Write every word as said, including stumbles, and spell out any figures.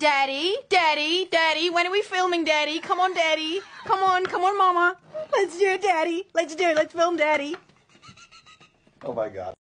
Daddy, Daddy, Daddy, when are we filming, Daddy? Come on, Daddy. Come on, come on, Mama. Let's do it, Daddy. Let's do it. Let's film, Daddy. Oh, my God.